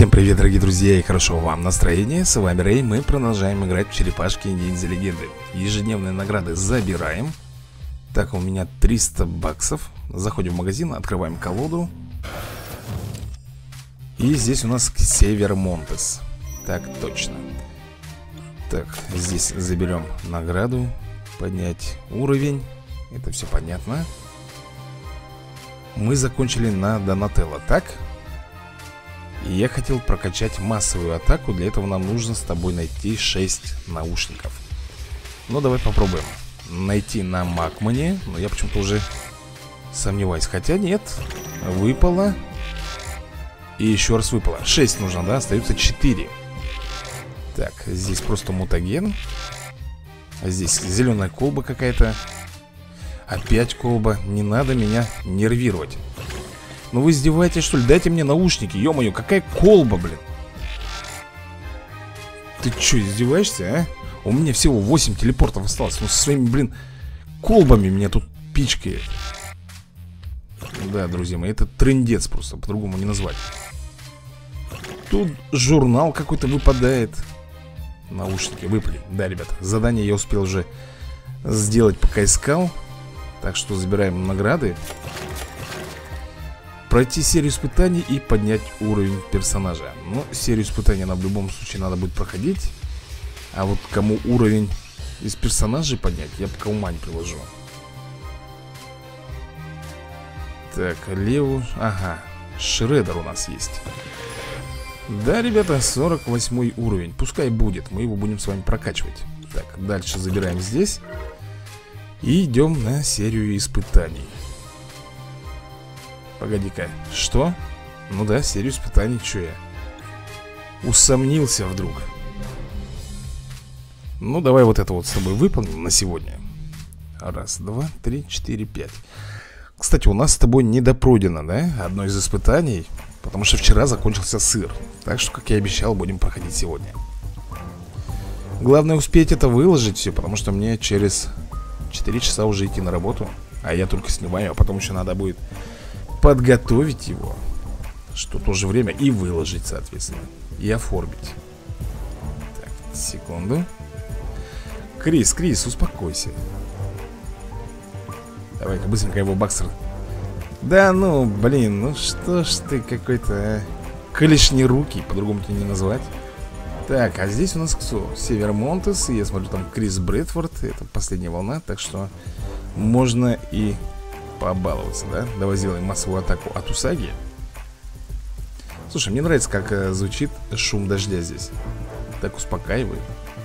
Всем привет, дорогие друзья, и хорошо вам настроение. С вами Рэй, мы продолжаем играть в черепашки ниндзя легенды. Ежедневные награды забираем. Так, у меня 300 баксов. Заходим в магазин, открываем колоду. И здесь у нас Север Монтес. Так, точно. Так, здесь заберем награду. Поднять уровень. Это все понятно. Мы закончили на Донателло, так? И я хотел прокачать массовую атаку. Для этого нам нужно с тобой найти 6 наушников. Ну, давай попробуем найти на Макмане. Но я почему-то уже сомневаюсь. Хотя нет, выпало. И еще раз выпало. 6 нужно, да? Остается 4. Так, здесь просто мутаген. Здесь зеленая колба какая-то. Опять колба. Не надо меня нервировать. Ну вы издеваетесь, что ли? Дайте мне наушники, ё-моё, какая колба, блин. Ты чё, издеваешься, а? У меня всего 8 телепортов осталось. Ну со своими, блин, колбами меня тут пичкает. Да, друзья мои, это трындец просто, по-другому не назвать. Тут журнал какой-то выпадает. Наушники выпали. Да, ребят, задание я успел уже сделать, пока искал. Так что забираем награды. Пройти серию испытаний и поднять уровень персонажа. Ну, серию испытаний нам в любом случае надо будет проходить. А вот кому уровень из персонажей поднять, я пока ума не приложу. Так, Леву. Ага, Шредер у нас есть. Да, ребята, 48 уровень. Пускай будет, мы его будем с вами прокачивать. Так, дальше забираем здесь. И идем на серию испытаний. Погоди-ка, что? Ну да, серию испытаний, что я усомнился вдруг. Ну давай вот это вот с тобой выполним на сегодня. Раз, два, три, четыре, пять. Кстати, у нас с тобой недопройдено, да? Одно из испытаний. Потому что вчера закончился сыр. Так что, как я обещал, будем проходить сегодня. Главное успеть это выложить все. Потому что мне через 4 часа уже идти на работу. А я только снимаю, а потом еще надо будет подготовить его, что тоже время, и выложить, соответственно, и оформить. Так, секунду. Крис, успокойся. Давай-ка быстренько его баксер. Да ну, блин, ну что ж ты какой-то клешнерукий, по-другому тебя не назвать. Так, а здесь у нас кто? Север Монтес, и я смотрю, там Крис Брэдфорд. Это последняя волна, так что можно и побаловаться, да? Давай сделаем массовую атаку от Усаги. Слушай, мне нравится, как звучит шум дождя здесь. Так успокаивает.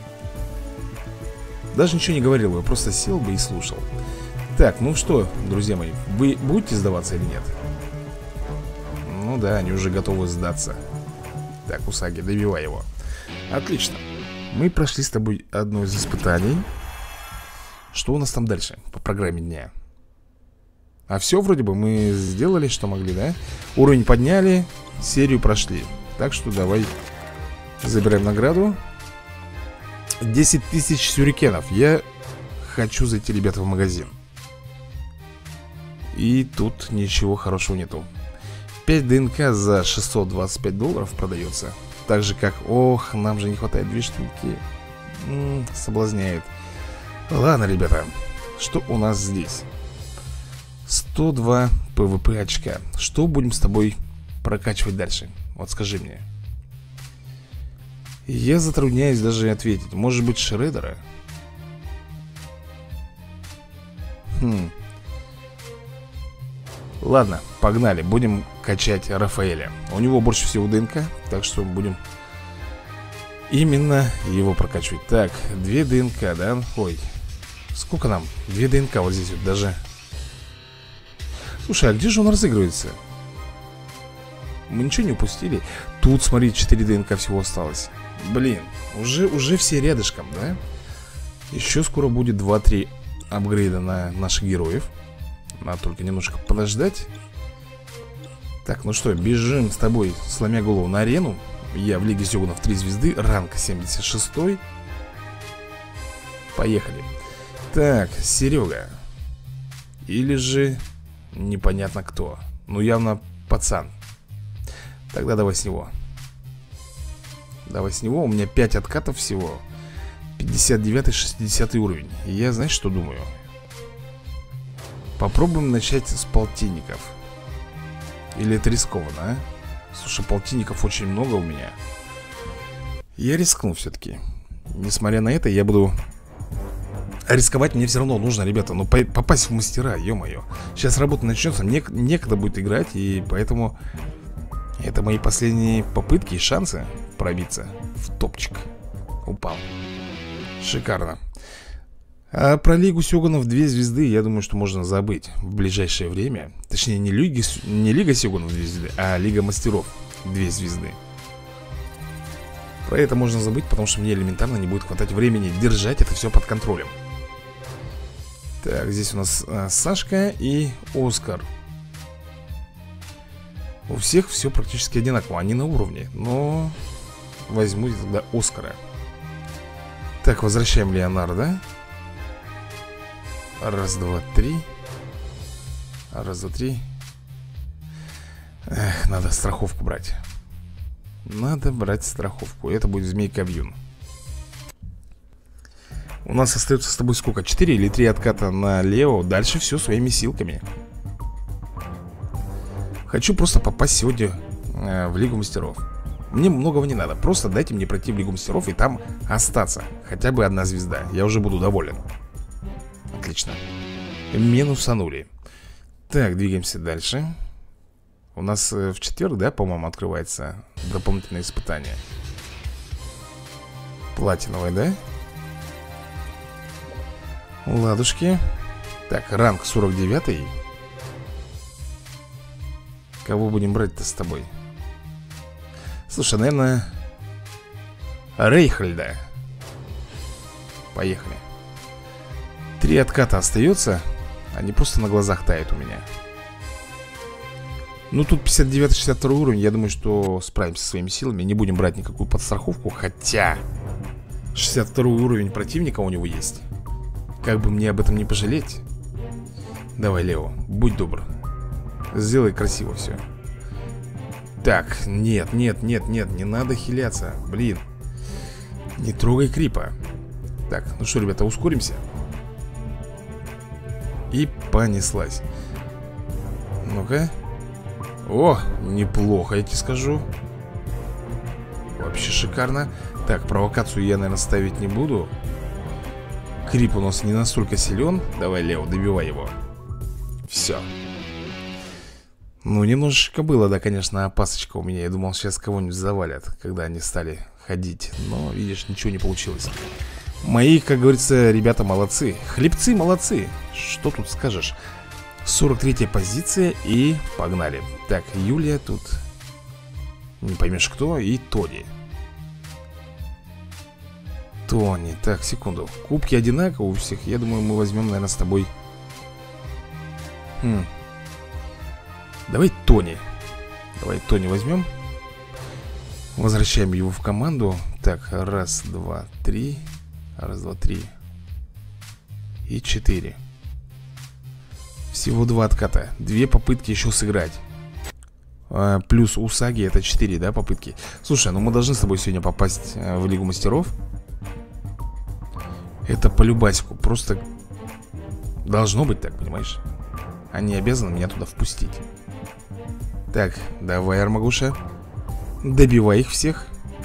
Даже ничего не говорил, я просто сел бы и слушал. Так, ну что, друзья мои, вы будете сдаваться или нет? Ну да, они уже готовы сдаться. Так, Усаги, добивай его. Отлично. Мы прошли с тобой одно из испытаний. Что у нас там дальше по программе дня? А все вроде бы мы сделали, что могли, да? Уровень подняли, серию прошли. Так что давай забираем награду. 10 тысяч сюрикенов. Я хочу зайти, ребята, в магазин. И тут ничего хорошего нету. 5 ДНК за $625 продается. Так же как, ох, нам же не хватает 2 штуки. Соблазняет. Ладно, ребята, что у нас здесь? 102 ПВП очка. Что будем с тобой прокачивать дальше? Вот скажи мне. Я затрудняюсь даже ответить. Может быть, Шредера? Ладно, погнали. Будем качать Рафаэля. У него больше всего ДНК, так что будем именно его прокачивать. Так, 2 ДНК, да? Ой, сколько нам? 2 ДНК вот здесь вот даже. Слушай, а где же он разыгрывается? Мы ничего не упустили. Тут, смотри, 4 ДНК всего осталось. Блин, уже все рядышком, да? Еще скоро будет 2-3 апгрейда на наших героев. Надо только немножко подождать. Так, ну что, бежим с тобой, сломя голову, на арену. Я в Лиге Сёгунов 3 звезды, ранг 76. Поехали. Так, Серега. Или же непонятно кто. Ну, явно пацан. Тогда давай с него. Давай с него. У меня 5 откатов всего. 59-60 уровень. И я, знаешь, что думаю? Попробуем начать с полтинников. Или это рискованно, а? Слушай, полтинников очень много у меня. Я рискну все-таки. Несмотря на это, я буду... рисковать мне все равно нужно, ребята. Ну, попасть в мастера, ё-моё. Сейчас работа начнется, некогда будет играть. И поэтому это мои последние попытки и шансы пробиться в топчик. Упал. Шикарно. А про Лигу Сёгунов 2 звезды, я думаю, что можно забыть в ближайшее время. Точнее, не Лига Сёгунов 2 звезды, а Лига Мастеров 2 звезды. Про это можно забыть, потому что мне элементарно не будет хватать времени держать это все под контролем. Так, здесь у нас Сашка и Оскар. У всех все практически одинаково, они на уровне. Но возьму тогда Оскара. Так, возвращаем Леонардо. Раз, два, три. Раз, два, три. Эх, надо страховку брать. Надо брать страховку. Это будет Змейка Вьюн. У нас остается с тобой сколько? 4 или 3 отката на Лео. Дальше все своими силками. Хочу просто попасть сегодня в Лигу Мастеров. Мне многого не надо. Просто дайте мне пройти в Лигу Мастеров и там остаться. Хотя бы 1 звезда. Я уже буду доволен. Отлично. Минусанули. Так, двигаемся дальше. У нас в четверг, да, по-моему, открывается дополнительное испытание. Платиновое, да? Ладушки. Так, ранг 49. Кого будем брать-то с тобой? Слушай, наверное, Рейхальда. Поехали. 3 отката остается. Они просто на глазах тают у меня. Ну, тут 59-62 уровень. Я думаю, что справимся со своими силами. Не будем брать никакую подстраховку. Хотя 62 уровень противника у него есть. Как бы мне об этом не пожалеть. Давай, Лео, будь добр. Сделай красиво все. Так, нет, нет, нет, нет. Не надо хиляться, блин. Не трогай крипа. Так, ну что, ребята, ускоримся. И понеслась. Ну-ка. О, неплохо, я тебе скажу. Вообще шикарно. Так, провокацию я, наверное, ставить не буду. Крип у нас не настолько силен. Давай, Лео, добивай его. Все. Ну, немножечко было, да, конечно, опасочка у меня. Я думал, сейчас кого-нибудь завалят, когда они стали ходить. Но, видишь, ничего не получилось. Мои, как говорится, ребята молодцы. Хлебцы молодцы. Что тут скажешь? 43-я позиция и погнали. Так, Юлия тут. Не поймешь кто. И Тони. Тони, так, секунду. Кубки одинаковые у всех. Я думаю, мы возьмем, наверное, с тобой Давай Тони. Давай Тони возьмем. Возвращаем его в команду. Так, раз, два, три. Раз, два, три. И 4. Всего 2 отката. 2 попытки еще сыграть. Плюс у Саги это 4, да, попытки. Слушай, ну мы должны с тобой сегодня попасть в Лигу Мастеров. Это по любасику. Просто должно быть так, понимаешь? Они обязаны меня туда впустить. Так, давай, Армагуша. Добивай их всех.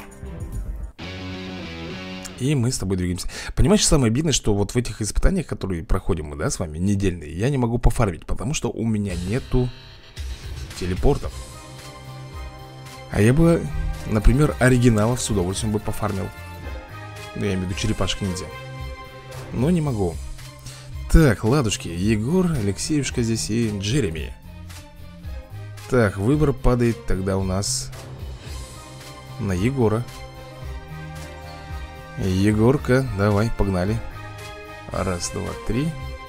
И мы с тобой двигаемся. Понимаешь, самое обидное, что вот в этих испытаниях, которые проходим мы, да, с вами, недельные, я не могу пофармить, потому что у меня нету телепортов. А я бы, например, оригиналов с удовольствием бы пофармил. Ну, я имею в виду черепашек-ниндзя. Но не могу. Так, ладушки, Егор, Алексеюшка здесь и Джереми. Так, выбор падает тогда у нас на Егора. Егорка, давай, погнали. Раз, два, три.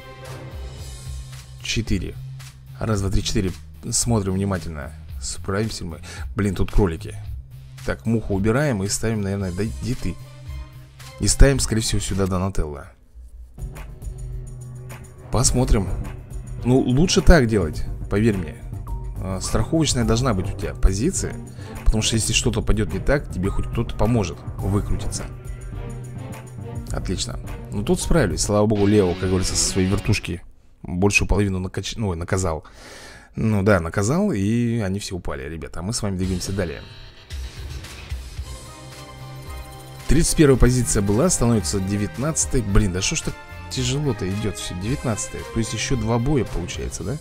4. Раз, два, три, 4. Смотрим внимательно. Справимся мы. Блин, тут кролики. Так, муху убираем и ставим, наверное, да иди ты. И ставим, скорее всего, сюда Донателло. Посмотрим. Ну, лучше так делать, поверь мне. страховочная должна быть у тебя позиция. Потому что если что-то пойдет не так, тебе хоть кто-то поможет выкрутиться. Отлично. Ну тут справились, слава богу, Лео, как говорится, со своей вертушки большую половину наказал. Ну да, наказал, и они все упали, ребята. А мы с вами двигаемся далее. 31-я позиция была, становится 19-й. Блин, да что ж так тяжело-то идет все, 19-я. То есть еще 2 боя получается, да?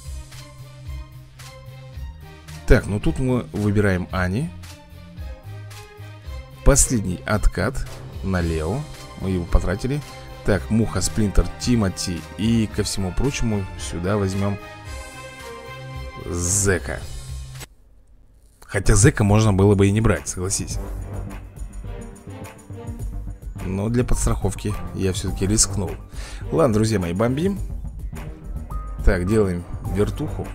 Так, ну тут мы выбираем Ани. Последний откат на Лео. Мы его потратили. Так, Муха, Сплинтер, Тимати. И ко всему прочему сюда возьмем Зека. Хотя Зека можно было бы и не брать, согласись. Но для подстраховки я все-таки рискнул. Ладно, друзья мои, бомбим. Так, делаем вертуху.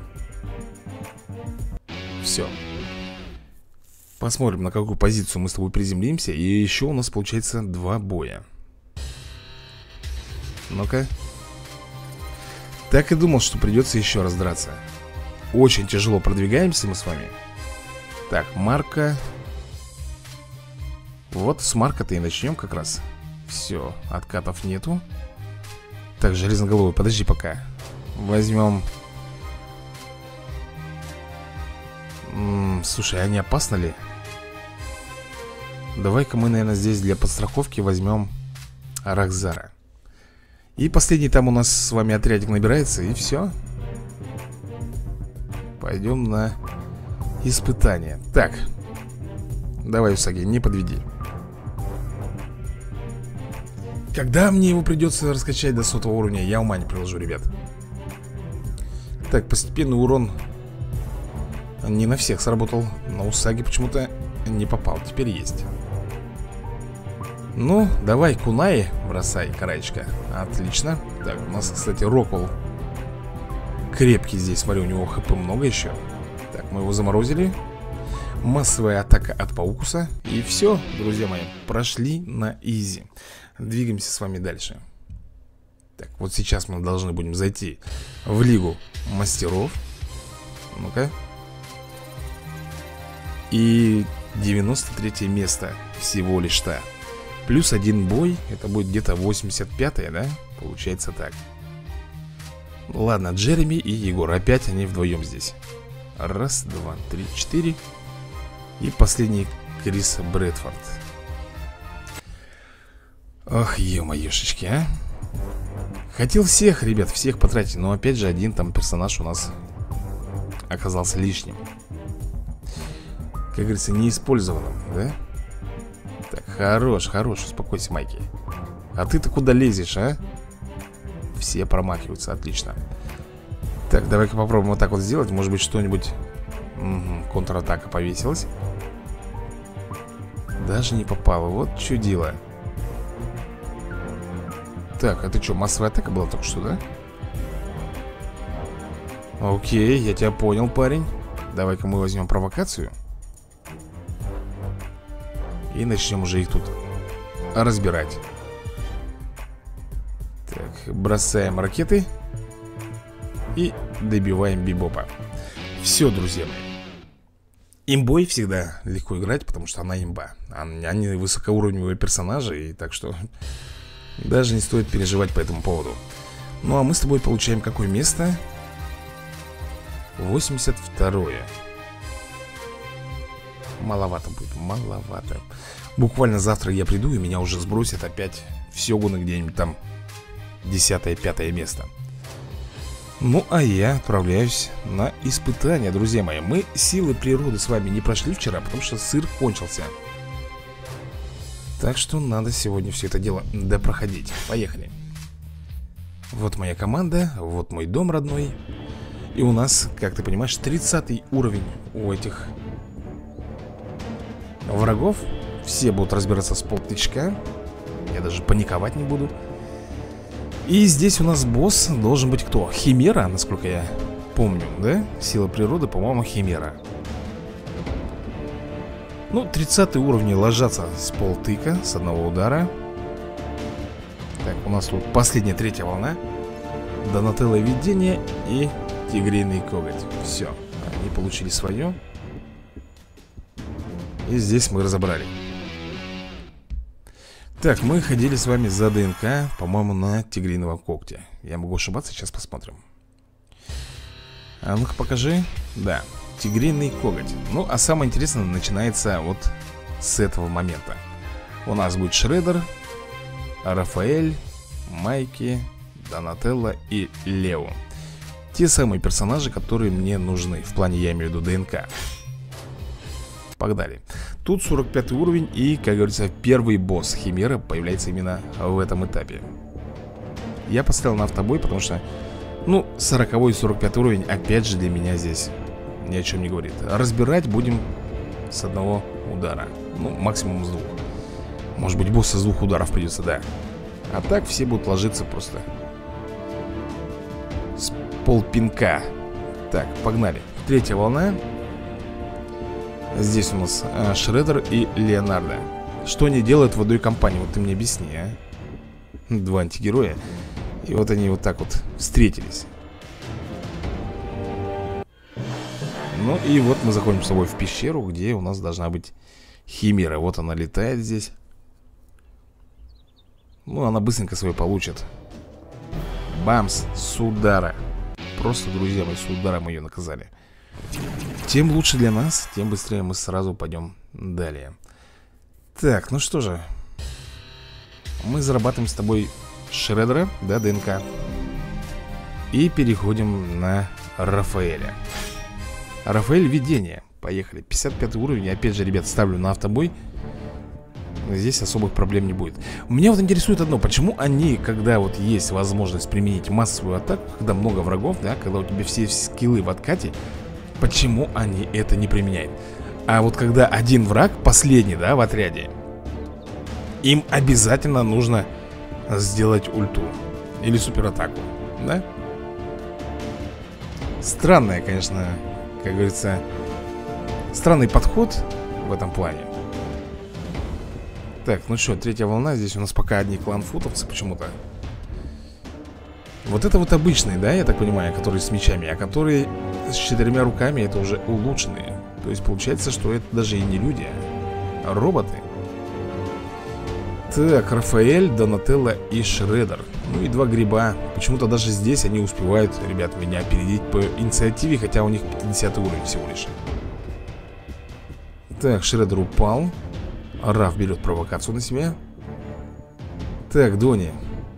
Все. Посмотрим, на какую позицию мы с тобой приземлимся. И еще у нас получается 2 боя. Ну-ка. Так и думал, что придется еще раз драться. Очень тяжело продвигаемся мы с вами. Так, Марка. Вот с Марка-то и начнем как раз. Все, откатов нету. Так, железноголовый, подожди пока. Возьмем. Слушай, а не опасно ли? Давай-ка мы, наверное, здесь для подстраховки возьмем Рахзара. И последний там у нас с вами отрядик набирается, и все. Пойдем на испытание. Так. Давай, Усаги, не подведи. Когда мне его придется раскачать до 100-го уровня, я ума не приложу, ребят. Так, постепенный урон не на всех сработал. На Усаги почему-то не попал. Теперь есть. Ну, давай, кунаи бросай, караечка. Отлично. Так, у нас, кстати, Роквелл крепкий здесь, смотрю, у него хп много еще. Так, мы его заморозили. Массовая атака от Паукуса. И все, друзья мои, прошли на изи. Двигаемся с вами дальше. Так, вот сейчас мы должны будем зайти в Лигу Мастеров. Ну-ка. И 93 место всего лишь-то. Плюс 1 бой, это будет где-то 85-е, да? Получается так. Ладно, Джереми и Егор, опять они вдвоем здесь. Раз, два, три, 4. И последний Крис Брэдфорд. Ох, ё-моёшечки, а. Хотел всех, ребят, всех потратить. Но опять же, один там персонаж у нас оказался лишним. Как говорится, неиспользованным, да? Так, хорош, успокойся, Майки. А ты-то куда лезешь, а? Все промахиваются, отлично. Так, давай-ка попробуем вот так вот сделать. Может быть, что-нибудь... контратака повесилась. Даже не попало, вот чудило. Так, это что, массовая атака была только что, да? Окей, я тебя понял, парень. Давай-ка мы возьмем провокацию и начнем уже их тут разбирать. Так, бросаем ракеты и добиваем Бибопа. Все, друзья мои. Имбой всегда легко играть, потому что она имба. Они высокоуровневые персонажи, и так что даже не стоит переживать по этому поводу. Ну а мы с тобой получаем какое место? 82-е. Маловато будет, маловато. Буквально завтра я приду, и меня уже сбросят опять в Сёгуны где-нибудь там 10-е, 5-е место. Ну, а я отправляюсь на испытания, друзья мои. Мы силы природы с вами не прошли вчера, потому что сыр кончился. Так что надо сегодня все это дело допроходить. Поехали. Вот моя команда, вот мой дом родной. И у нас, как ты понимаешь, 30-й уровень у этих врагов. Все будут разбираться с полтычка. Я даже паниковать не буду. И здесь у нас босс должен быть кто? Химера, насколько я помню, да? Сила природы, по-моему, Химера. Ну, 30-й уровни ложатся с полтыка, с одного удара. Так, у нас тут последняя, 3-я волна. Донателло видение и тигриный коготь. Все, они получили свое. И здесь мы разобрали. Так, мы ходили с вами за ДНК, по-моему, на тигриного когтя. Я могу ошибаться, сейчас посмотрим. А ну-ка покажи. Да, тигриный коготь. Ну, а самое интересное начинается вот с этого момента. У нас будет Шредер, Рафаэль, Майки, Донателло и Лео. Те самые персонажи, которые мне нужны. В плане, я имею в виду, ДНК. Погнали. Тут 45 уровень и, как говорится, первый босс Химера появляется именно в этом этапе. Я поставил на автобой, потому что, ну, 40 и 45 уровень, опять же, для меня здесь ни о чем не говорит. Разбирать будем с одного удара. Ну, максимум с двух. Может быть, босса с двух ударов придется, да. А так все будут ложиться просто с полпинка. Так, погнали. Третья волна. Здесь у нас Шредер и Леонардо. Что они делают в одной компании? Вот ты мне объясни, а? Два антигероя. И вот они вот так вот встретились. Ну и вот мы заходим с тобой в пещеру, где у нас должна быть Химера. Вот она летает здесь. Ну, она быстренько свой получит. Бамс, с удара. Просто, друзья мои, с удара мы ее наказали. Тем лучше для нас, тем быстрее мы сразу пойдем далее. Так, ну что же. Мы зарабатываем с тобой Шредера, да, ДНК. И переходим на Рафаэля. Рафаэль, видение. Поехали, 55 уровень. Опять же, ребят, ставлю на автобой. Здесь особых проблем не будет. Меня вот интересует одно. Почему они, когда вот есть возможность применить массовую атаку, когда много врагов, да, когда у тебя все скиллы в откате, почему они это не применяют? А вот когда один враг, последний, да, в отряде, им обязательно нужно сделать ульту или суператаку, да? Странная, конечно, как говорится, странный подход в этом плане. Так, ну что, третья волна. Здесь у нас пока одни кланфутовцы почему-то. Вот это вот обычные, да, я так понимаю, которые с мечами. А которые с 4 руками, это уже улучшенные. То есть получается, что это даже и не люди, а роботы. Так, Рафаэль, Донателло и Шредер. Ну и два гриба. Почему-то даже здесь они успевают, ребят, меня опередить по инициативе. Хотя у них 50 уровень всего лишь. Так, Шредер упал. Раф берет провокацию на себя. Так, Дони.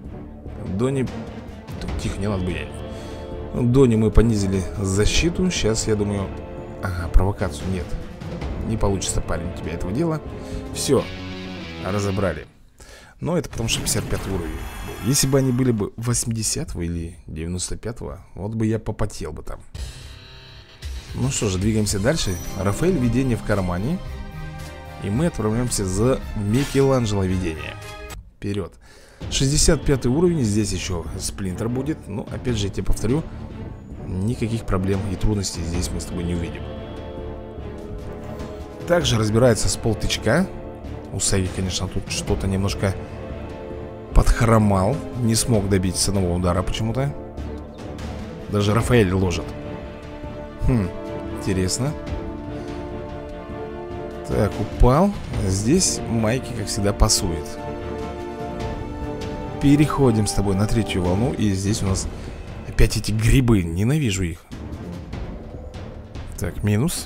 Тихо, не надо буянить. Дони мы понизили защиту. Сейчас, я думаю... Ага, провокацию нет. Не получится, парень, у тебя этого дела. Все, разобрали. Но это потому что 55 уровень. Если бы они были бы 80-го или 95-го, вот бы я попотел бы там. Ну что же, двигаемся дальше. Рафаэль, видение в кармане. И мы отправляемся за Микеланджело видение. Вперед. 65 уровень, здесь еще Сплинтер будет. Ну, опять же, я тебе повторю, никаких проблем и трудностей здесь мы с тобой не увидим. Также разбирается с полтычка. Усаги, конечно, тут что-то немножко подхромал. Не смог добить с одного удара почему-то. Даже Рафаэль ложит. Интересно. Так, упал. Здесь Майки, как всегда, пасует. Переходим с тобой на третью волну. И здесь у нас опять эти грибы. Ненавижу их. Так, минус.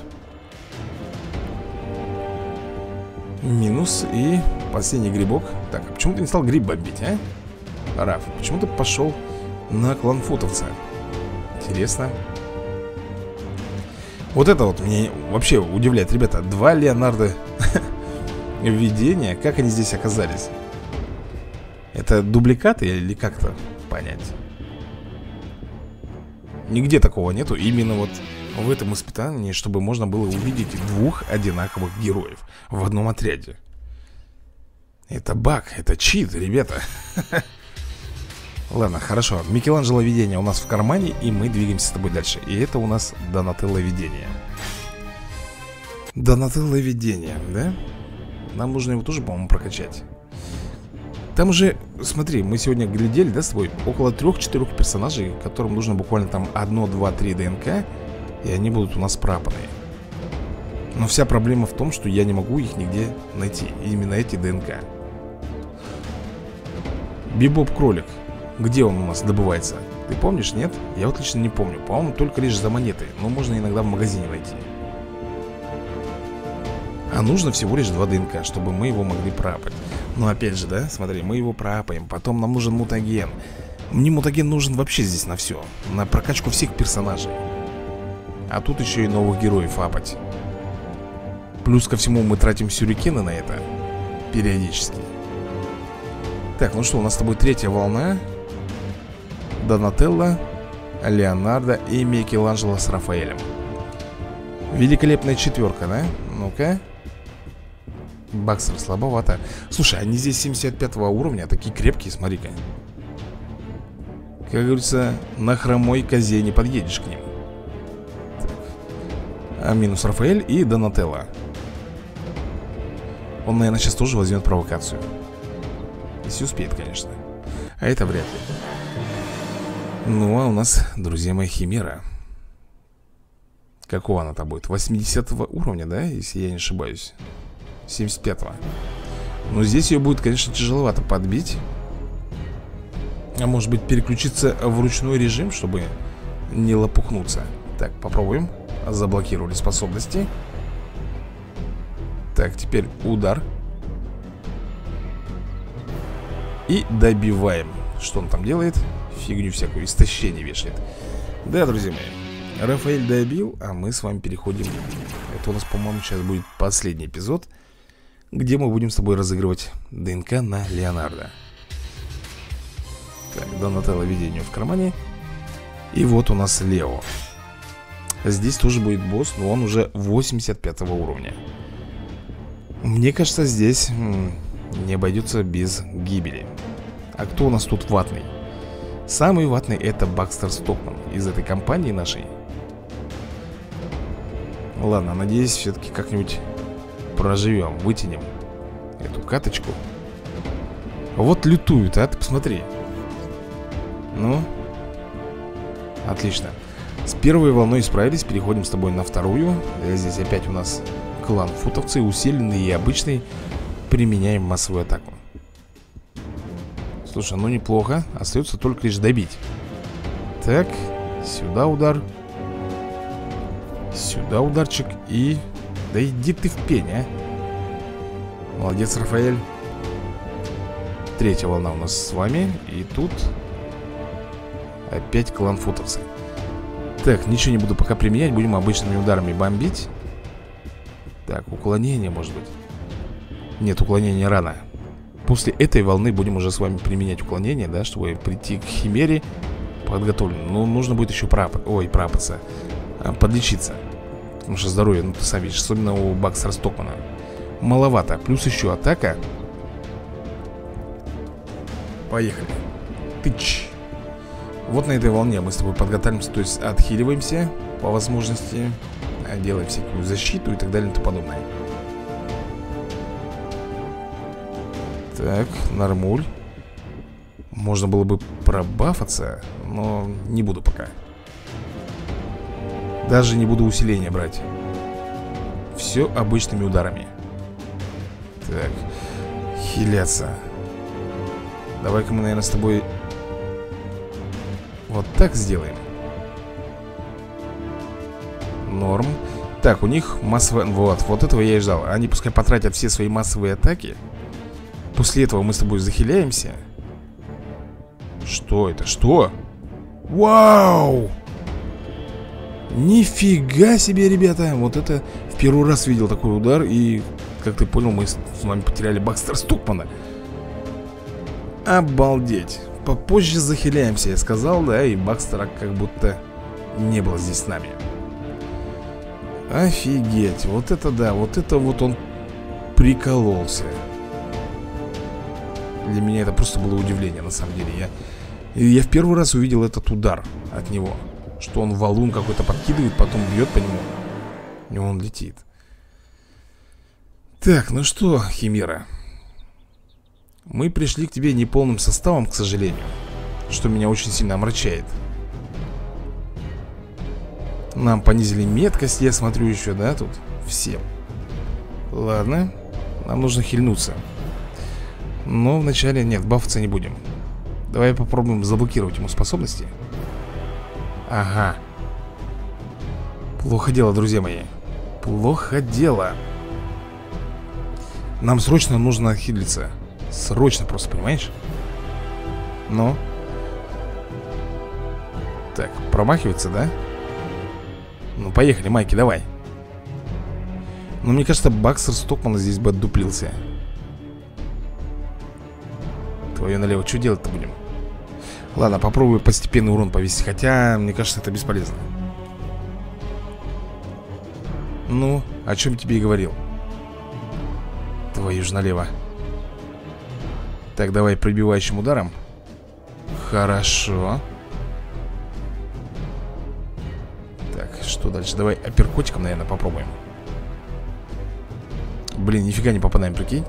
Минус и последний грибок. Так, а почему ты не стал гриб бомбить, а? Раф, почему ты пошел на кланфутовца? Интересно. Вот это вот меня вообще удивляет. Ребята, два Леонардо видения. Как они здесь оказались? Это дубликаты или как-то понять? Нигде такого нету. Именно вот в этом испытании, чтобы можно было увидеть двух одинаковых героев в одном отряде. Это баг, это чит, ребята. Ладно, хорошо. Микеланджело видение у нас в кармане, и мы двигаемся с тобой дальше. И это у нас Донателло видение. Донателло видение, да? Нам нужно его тоже, по-моему, прокачать. Там уже, смотри, мы сегодня глядели, да, с тобой, около 3-4 персонажей, которым нужно буквально там 1, 2, 3 ДНК. И они будут у нас пропанные. Но вся проблема в том, что я не могу их нигде найти. Именно эти ДНК. Бибоп-кролик. Где он у нас добывается? Ты помнишь, нет? Я вот лично не помню. По-моему, только лишь за монеты. Но можно иногда в магазине найти. А нужно всего лишь 2 ДНК, чтобы мы его могли пропать. Но опять же, да, смотри, мы его пропаем. Потом нам нужен мутаген. Мне мутаген нужен вообще здесь на все. На прокачку всех персонажей. А тут еще и новых героев апать. Плюс ко всему мы тратим сюрикены на это. Периодически. Так, ну что, у нас с тобой 3-я волна. Донателло, Леонардо и Микеланджело с Рафаэлем. Великолепная 4-ка, да? Ну-ка. Бакстер слабовато. Слушай, они здесь 75 уровня, такие крепкие, смотри-ка. Как говорится, на хромой козе не подъедешь к ним. Так. А минус Рафаэль и Донателло. Он, наверное, сейчас тоже возьмет провокацию. Если успеет, конечно. А это вряд ли. Ну, а у нас, друзья мои, Химера. Какого она-то будет? 80 уровня, да? Если я не ошибаюсь. 75-го. Но здесь ее будет, конечно, тяжеловато подбить. А может быть переключиться в ручной режим, чтобы не лопухнуться. Так, попробуем. Заблокировали способности. Так, теперь удар. И добиваем. Что он там делает? Фигню всякую, истощение вешает. Да, друзья мои, Рафаэль добил, а мы с вами переходим. Это у нас, по-моему, сейчас будет последний эпизод, где мы будем с тобой разыгрывать ДНК на Леонардо. Так, Донателло видение в кармане. И вот у нас Лео. Здесь тоже будет босс, но он уже 85 уровня. Мне кажется, здесь не обойдется без гибели. А кто у нас тут ватный? Самый ватный это Бакстер Стокман из этой компании нашей. Ладно, надеюсь, все-таки как-нибудь проживем, вытянем эту каточку. Вот лютуют, а ты посмотри. Ну, отлично. С первой волной справились, переходим с тобой на вторую. Здесь опять у нас клан футовцы, усиленный и обычный. Применяем массовую атаку. Слушай, ну неплохо. Остается только лишь добить. Так, сюда удар. Сюда ударчик и... Да иди ты в пень, а. Молодец, Рафаэль. 3-я волна у нас с вами. И тут опять клан футовцы. Так, ничего не буду пока применять. Будем обычными ударами бомбить. Так, уклонение может быть. Нет, уклонение рано. После этой волны будем уже с вами применять уклонение, да, чтобы прийти к Химере подготовленным. Но нужно будет еще пропаться, подлечиться. Потому что здоровье, ну ты сам видишь, особенно у Бакстера Стокмана маловато. Плюс еще атака. Поехали. Тыч. Вот на этой волне мы с тобой подготавливаемся, то есть отхиливаемся по возможности, делаем всякую защиту и так далее и тому подобное. Так, нормуль. Можно было бы пробафаться, но не буду пока. Даже не буду усиление брать. Все обычными ударами. Так, хиляться. Давай-ка мы, наверное, с тобой вот так сделаем. Норм. Так, у них массовая... Вот этого я и ждал. Они пускай потратят все свои массовые атаки. После этого мы с тобой захиляемся. Что это? Что? Вау! Нифига себе, ребята. Вот это в первый раз видел такой удар. И, как ты понял, мы с вами потеряли Бакстера Стокмана. Обалдеть. Попозже захиляемся, я сказал, да. И Бакстера как будто не было здесь с нами. Офигеть. Вот это да. Вот это вот он прикололся. Для меня это просто было удивление, на самом деле. Я в первый раз увидел этот удар от него. Что он валун какой-то подкидывает, потом бьет по нему. И он летит. Так, ну что, Химера, мы пришли к тебе неполным составом, к сожалению. Что меня очень сильно омрачает. Нам понизили меткость, я смотрю еще, да, тут всем. Ладно, нам нужно хильнуться. Но вначале, нет, бафаться не будем. Давай попробуем заблокировать ему способности. Ага. Плохо дело, друзья мои. Плохо дело. Нам срочно нужно хилиться. Срочно просто, понимаешь? Ну. Так, промахивается, да? Ну, поехали, Майки, давай. Ну, мне кажется, Бакстер Стокман здесь бы отдуплился. Твое налево, что делать-то будем? Ладно, попробую постепенный урон повесить. Хотя, мне кажется, это бесполезно. Ну, о чем тебе и говорил. Твою же налево. Так, давай пробивающим ударом. Хорошо. Так, что дальше? Давай апперкотиком, наверное, попробуем. Блин, нифига не попадаем, прикинь.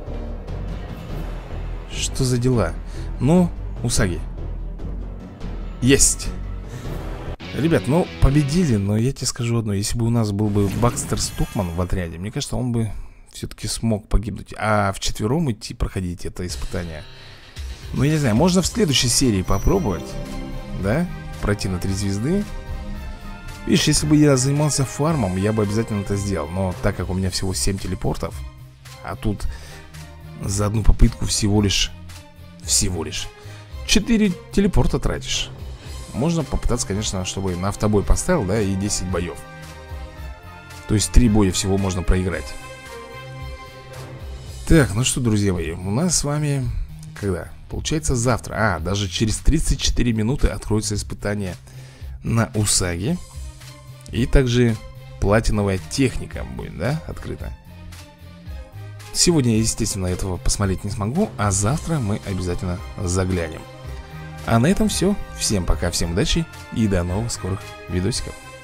Что за дела? Ну, Усаги. Есть. Ребят, ну, победили. Но я тебе скажу одно. Если бы у нас был бы Бакстер Стокман в отряде, мне кажется, он бы все-таки смог погибнуть. А вчетвером идти проходить это испытание, ну, я не знаю, можно в следующей серии попробовать. Да? Пройти на 3 звезды. Видишь, если бы я занимался фармом, я бы обязательно это сделал. Но так как у меня всего 7 телепортов, а тут за одну попытку всего лишь 4 телепорта тратишь. Можно попытаться, конечно, чтобы на автобой поставил, да, и 10 боев. То есть 3 боя всего можно проиграть. Так, ну что, друзья мои, у нас с вами когда? Получается завтра, даже через 34 минуты откроется испытание на Усаги. И также платиновая техника будет, да, открыта. Сегодня я, естественно, этого посмотреть не смогу, а завтра мы обязательно заглянем. А на этом все. Всем пока, всем удачи и до новых скорых видосиков.